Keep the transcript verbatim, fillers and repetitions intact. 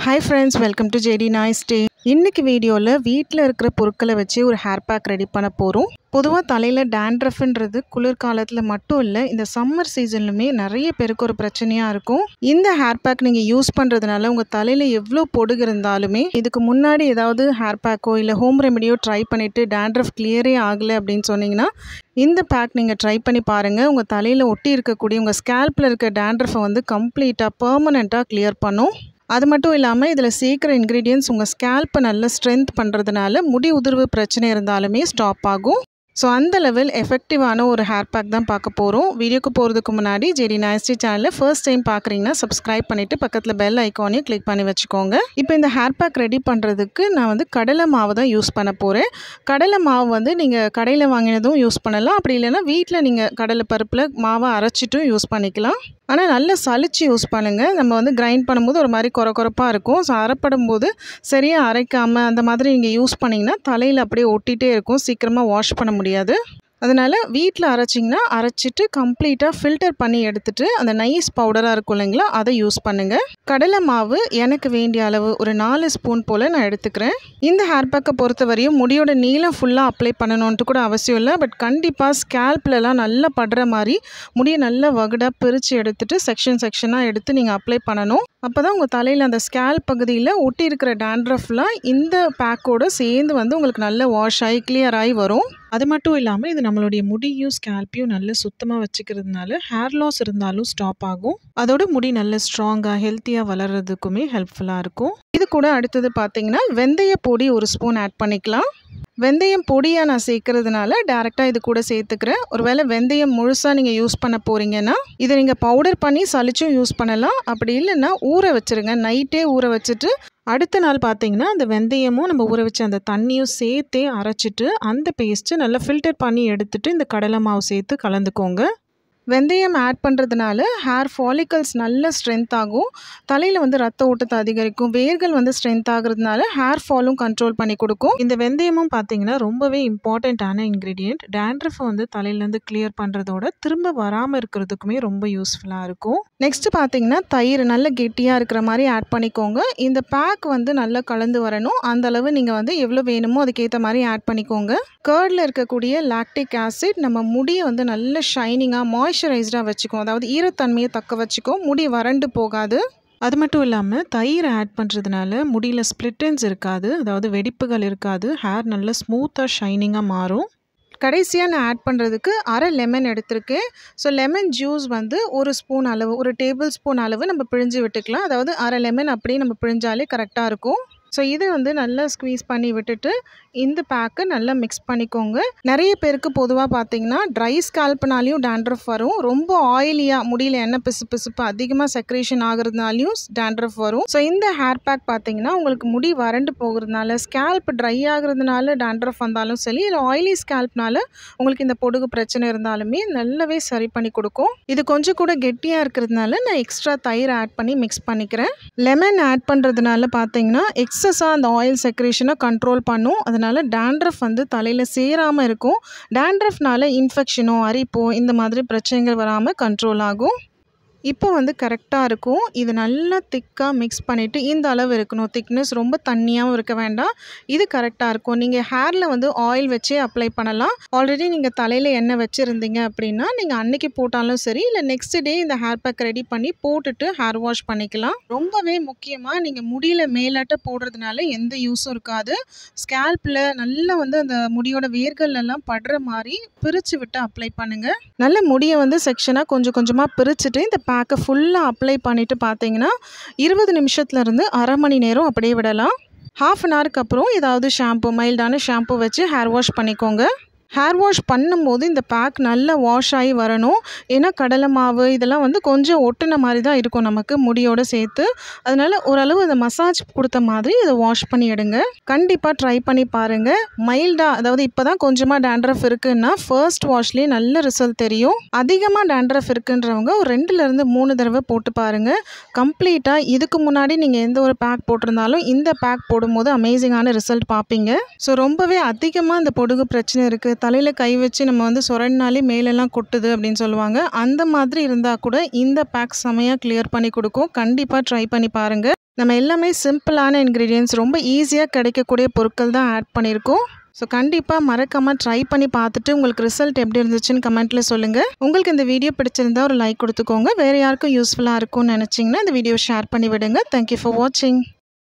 Hi friends, welcome to J D Nice Day. இன்னைக்கு வீடியோல வீட்ல இருக்கிற பொருட்களை வச்சு ஒரு ஹேர் பேக் ரெடி பண்ண போறோம். பொதுவா தலையில டாண்ட்ரஃப்ன்றது குளிர்காலத்துல மட்டும் இல்ல, இந்த சம்மர் சீசன்லயுமே நிறைய பேருக்கு ஒரு பிரச்சனையா இருக்கும். இந்த ஹேர் பேக் நீங்க யூஸ் பண்றதுனால உங்க தலையில எவ்வளோ பொடுகு இருந்தாலுமே, இதுக்கு முன்னாடி ஏதாவது ஹேர் பேக்கோ இல்ல ஹோம் ரெமெடியோ ட்ரை பண்ணிட்டு டாண்ட்ரஃப் கிளியரே ஆகல அப்படின்னு சொன்னீங்கன்னா, இந்த பேக் நீங்க ட்ரை பண்ணி பாருங்க. உங்க தலையில ஒட்டி இருக்கக்கூடிய உங்க ஸ்கேல்ப்ல இருக்க டாண்ட்ரஃபை வந்து கம்ப்ளீட்டா பெர்மனெண்ட்டா கிளியர் பண்ணும். அது மட்டும் இல்லாமல் இதில் சேர்க்குற இன்க்ரீடியன்ட்ஸ் உங்கள் ஸ்கேல்ப்பை நல்ல ஸ்ட்ரென்த் பண்ணுறதுனால முடி உதிர்வு பிரச்சனை இருந்தாலுமே ஸ்டாப் ஆகும். ஸோ அந்த லெவல் எஃபெக்டிவான ஒரு ஹேர் பேக் தான் பார்க்க போகிறோம். வீடியோக்கு போகிறதுக்கு முன்னாடி ஜெடி நைஸ் டே சேனலை ஃபர்ஸ்ட் டைம் பார்க்குறீங்கன்னா சப்ஸ்கிரைப் பண்ணிவிட்டு பக்கத்தில் பெல் ஐக்கானையும் கிளிக் பண்ணி வச்சுக்கோங்க. இப்போ இந்த ஹேர் பேக் ரெடி பண்ணுறதுக்கு நான் வந்து கடலை மாவு தான் யூஸ் பண்ண போகிறேன். கடலை மாவு வந்து நீங்கள் கடையில் வாங்கினதும் யூஸ் பண்ணலாம், அப்படி இல்லைன்னா வீட்டில் நீங்கள் கடலை பருப்பில் மாவை அரைச்சிட்டும் யூஸ் பண்ணிக்கலாம். ஆனால் நல்லா சலிச்சு யூஸ் பண்ணுங்கள். நம்ம வந்து கிரைண்ட் பண்ணும்போது ஒரு மாதிரி குறை குறைப்பாக இருக்கும். ஸோ அரைப்படும் போது சரியாக அரைக்காமல் அந்த மாதிரி நீங்கள் யூஸ் பண்ணிங்கன்னா தலையில் அப்படியே ஒட்டிகிட்டே இருக்கும், சீக்கிரமாக வாஷ் பண்ண முடியாது. அதனால் வீட்டில் அரைச்சிங்கன்னா அரைச்சிட்டு கம்ப்ளீட்டாக ஃபில்டர் பண்ணி எடுத்துகிட்டு அந்த நைஸ் பவுடராக இருக்கும் இல்லைங்களா, அதை யூஸ் பண்ணுங்கள். கடலை மாவு எனக்கு வேண்டிய அளவு ஒரு நாலு ஸ்பூன் போல் நான் எடுத்துக்கிறேன். இந்த ஹேர் பேக்கை பொறுத்த வரையும் முடியோட நீளம் ஃபுல்லாக அப்ளை பண்ணணுன்ட்டு கூட அவசியம் இல்லை. பட் கண்டிப்பாக ஸ்கேல்ப்லலாம் நல்லா படுற மாதிரி முடியை நல்லா வகுடாக பிரித்து எடுத்துகிட்டு செக்ஷன் செக்ஷனாக எடுத்து நீங்கள் அப்ளை பண்ணணும். அப்போ தான் உங்கள் தலையில் அந்த ஸ்கேல்ப் பகுதியில் ஒட்டி இருக்கிற டாண்ட்ரஃப்லாம் இந்த பேக்கோடு சேர்ந்து வந்து உங்களுக்கு நல்ல வாஷ் ஆகி கிளியர் ஆகி வரும். அது மட்டும் இல்லாமல் இது நம்மளுடைய முடியும் ஸ்கேல்ப்பையும் நல்ல சுத்தமாக வச்சுக்கிறதுனால ஹேர் லாஸ் இருந்தாலும் ஸ்டாப் ஆகும். அதோட முடி நல்ல ஸ்ட்ராங்காக ஹெல்த்தியாக வளர்கிறதுக்குமே ஹெல்ப்ஃபுல்லாக இருக்கும். இது கூட அடுத்தது பார்த்தீங்கன்னா வெந்தய பொடி ஒரு ஸ்பூன் ஆட் பண்ணிக்கலாம். வெந்தயம் பொடியாக நான் சேர்க்கறதுனால டேரெக்டாக இது கூட சேர்த்துக்கிறேன். ஒருவேளை வெந்தயம் முழுசாக நீங்கள் யூஸ் பண்ண போகிறீங்கன்னா இதை நீங்கள் பவுடர் பண்ணி சலிச்சும் யூஸ் பண்ணலாம். அப்படி இல்லைன்னா ஊற வச்சுருங்க. நைட்டே ஊற வச்சுட்டு அடுத்த நாள் பார்த்தீங்கன்னா அந்த வெந்தயமும் நம்ம ஊற வச்ச அந்த தண்ணியும் சேர்த்தே அரைச்சிட்டு அந்த பேஸ்ட்டு நல்லா ஃபில்டர் பண்ணி எடுத்துகிட்டு இந்த கடலை மாவு சேர்த்து கலந்துக்கோங்க. வெந்தயம் ஆட் பண்ணுறதுனால ஹேர் ஃபாலிக்கல்ஸ் நல்ல ஸ்ட்ரென்த் ஆகும், தலையில் வந்து ரத்த ஓட்டத்தை அதிகரிக்கும், வேர்கள் வந்து ஸ்ட்ரென்த் ஆகுறதுனால ஹேர் ஃபாலும் கண்ட்ரோல் பண்ணி கொடுக்கும். இந்த வெந்தயமும் பார்த்தீங்கன்னா ரொம்பவே இம்பார்ட்டண்ட்டான இன்க்ரீடியண்ட். டேண்ட்ரஃபை வந்து தலையிலேருந்து கிளியர் பண்ணுறதோட திரும்ப வராமல் இருக்கிறதுக்குமே ரொம்ப யூஸ்ஃபுல்லாக இருக்கும். நெக்ஸ்ட்டு பார்த்தீங்கன்னா தயிர் நல்ல கெட்டியாக இருக்கிற மாதிரி ஆட் பண்ணிக்கோங்க. இந்த பேக் வந்து நல்லா கலந்து வரணும். அந்த அளவு நீங்கள் வந்து எவ்வளோ வேணுமோ அதுக்கேற்ற மாதிரி ஆட் பண்ணிக்கோங்க. கர்டில் இருக்கக்கூடிய லாக்டிக் ஆசிட் நம்ம முடியை வந்து நல்ல ஷைனிங்காக மாய்ஸ்சரைஸ்டாக வச்சுக்கும், அதாவது ஈரத்தன்மையை தக்க வச்சுக்கும், முடி வறண்டு போகாது. அது மட்டும் இல்லாமல் தயிர் ஆட் பண்ணுறதுனால முடியில் ஸ்ப்ளிட்டன்ஸ் இருக்காது, அதாவது வெடிப்புகள் இருக்காது, ஹேர் நல்லா ஸ்மூத்தாக ஷைனிங்காக மாறும். கடைசியாக நான் ஆட் பண்ணுறதுக்கு அரை லெமன் எடுத்திருக்கேன். ஸோ லெமன் ஜூஸ் வந்து ஒரு ஸ்பூன் அளவு, ஒரு டேபிள் ஸ்பூன் அளவு நம்ம பிழிஞ்சு விட்டுக்கலாம். அதாவது அரை லெமன் அப்படியே நம்ம பிழிஞ்சாலே கரெக்டாக இருக்கும். ஸோ இதை வந்து நல்லா ஸ்க்வீஸ் பண்ணி விட்டுட்டு இந்த பேக்கை நல்லா மிக்ஸ் பண்ணிக்கோங்க. நிறைய பேருக்கு பொதுவாக பார்த்தீங்கன்னா ட்ரை ஸ்கேல்ப்னாலையும் டாண்ட்ரஃப் வரும், ரொம்ப ஆயிலியாக முடியல எண்ணெய் பிசு பிசுப்பு அதிகமாக செக்ரேஷன் ஆகுறதுனாலையும் டாண்ட்ரஃப் வரும். ஸோ இந்த ஹேர் பேக் பார்த்தீங்கன்னா உங்களுக்கு முடி வறண்டு போகிறதுனால, ஸ்கேல்ப் ட்ரை ஆகுறதுனால டாண்ட்ரஃப் வந்தாலும் சரி, இல்லை ஆயிலி ஸ்கேல்ப்னால உங்களுக்கு இந்த பொடுகு பிரச்சனை இருந்தாலுமே நல்லாவே சரி பண்ணி கொடுக்கும். இது கொஞ்சம் கூட கெட்டியாக இருக்கிறதுனால நான் எக்ஸ்ட்ரா தயிர் ஆட் பண்ணி மிக்ஸ் பண்ணிக்கிறேன். லெமன் ஆட் பண்ணுறதுனால பார்த்தீங்கன்னா எக்ஸஸாக அந்த ஆயில் செக்ரேஷனை கண்ட்ரோல் பண்ணும். அதனால் டாண்ட்ரஃப் வந்து தலையில் சேராமல் இருக்கும். டாண்ட்ரஃப்னால இன்ஃபெக்ஷனோ அரிப்போ இந்த மாதிரி பிரச்சனைகள் வராமல் கண்ட்ரோல் ஆகும். இப்போ வந்து கரெக்டாக இருக்கும். இது நல்லா திக்காக மிக்ஸ் பண்ணிவிட்டு இந்த அளவு இருக்கணும். திக்னஸ் ரொம்ப தண்ணியாகவும் இருக்க வேண்டாம், இது கரெக்டாக இருக்கும். நீங்கள் ஹேரில் வந்து ஆயில் வச்சே அப்ளை பண்ணலாம். ஆல்ரெடி நீங்கள் தலையில் எண்ணெய் வச்சுருந்தீங்க அப்படின்னா நீங்கள் அன்னைக்கு போட்டாலும் சரி, இல்லை நெக்ஸ்ட் டே இந்த ஹேர் பேக் ரெடி பண்ணி போட்டுட்டு ஹேர் வாஷ் பண்ணிக்கலாம். ரொம்பவே முக்கியமாக நீங்கள் முடியில் மேலாட்ட போடுறதுனால எந்த யூஸும் இருக்காது. ஸ்கேல்ப்பில் நல்லா வந்து அந்த முடியோட வேர்கள் எல்லாம் படுற மாதிரி பிரித்து விட்டு அப்ளை பண்ணுங்கள். நல்ல முடியை வந்து செக்ஷனாக கொஞ்சம் கொஞ்சமாக பிரிச்சுட்டு இந்த பேக்கை ஃபுல்லாக அப்ளை பண்ணிவிட்டு பார்த்தீங்கன்னா இருபது நிமிஷத்துலேருந்து அரை மணி நேரம் அப்படியே விடலாம். ஹாஃப் அன் ஹவருக்கு அப்புறம் ஏதாவது ஷாம்பு, மைல்டான ஷாம்பு வச்சு ஹேர் வாஷ் பண்ணிக்கோங்க. ஹேர் வாஷ் பண்ணும்போது இந்த பேக் நல்லா வாஷ் ஆகி வரணும். ஏன்னா கடலை மாவு இதெல்லாம் வந்து கொஞ்சம் ஒட்டின மாதிரி தான் இருக்கும் நமக்கு முடியோடு சேர்த்து. அதனால் ஓரளவு அந்த மசாஜ் கொடுத்த மாதிரி இதை வாஷ் பண்ணி எடுங்க. கண்டிப்பாக ட்ரை பண்ணி பாருங்கள். மைல்டாக, அதாவது இப்போ தான் கொஞ்சமாக டாண்ட்ரஃப் இருக்குன்னா ஃபர்ஸ்ட் வாஷ்லேயே நல்ல ரிசல்ட் தெரியும். அதிகமாக டாண்ட்ரஃப் இருக்குன்றவங்க ஒரு ரெண்டுலேருந்து மூணு தடவை போட்டு பாருங்கள். கம்ப்ளீட்டாக இதுக்கு முன்னாடி நீங்கள் எந்த ஒரு பேக் போட்டிருந்தாலும் இந்த பேக் போடும்போது அமேசிங்கான ரிசல்ட் பார்ப்பீங்க. ஸோ ரொம்பவே அதிகமாக இந்த பொடுகு பிரச்சனை இருக்குது, தலையில் கை வச்சு நம்ம வந்து சொரண்டினாலே மேலெல்லாம் கொட்டுது அப்படின்னு சொல்லுவாங்க. அந்த மாதிரி இருந்தால் கூட இந்த பேக் செமையாக கிளியர் பண்ணி கொடுக்கும். கண்டிப்பாக ட்ரை பண்ணி பாருங்கள். நம்ம எல்லாமே சிம்பிளான இன்க்ரீடியன்ட்ஸ், ரொம்ப ஈஸியாக கிடைக்கக்கூடிய பொருட்கள் தான் ஆட் பண்ணியிருக்கோம். ஸோ கண்டிப்பாக மறக்காமல் ட்ரை பண்ணி பார்த்துட்டு உங்களுக்கு ரிசல்ட் எப்படி இருந்துச்சுன்னு கமெண்ட்டில் சொல்லுங்கள். உங்களுக்கு இந்த வீடியோ பிடிச்சிருந்தா ஒரு லைக் கொடுத்துக்கோங்க. வேறு யாருக்கும் யூஸ்ஃபுல்லாக இருக்கும்னு நினச்சிங்கன்னா இந்த வீடியோ ஷேர் பண்ணி விடுங்க. தேங்க்யூ ஃபார் வாட்சிங்.